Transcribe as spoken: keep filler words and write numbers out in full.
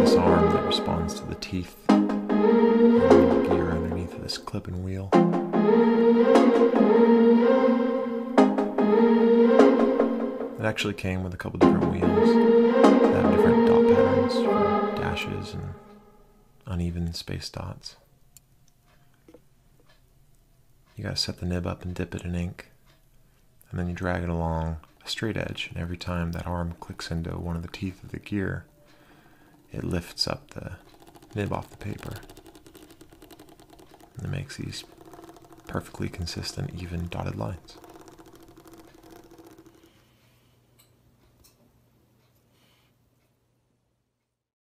this arm that responds to the teeth and the gear underneath of this clip and wheel. It actually came with a couple different wheels that have different dot patterns for dashes and uneven space dots. You gotta set the nib up and dip it in ink, and then you drag it along a straight edge, and every time that arm clicks into one of the teeth of the gear, it lifts up the nib off the paper. And it makes these perfectly consistent, even dotted lines.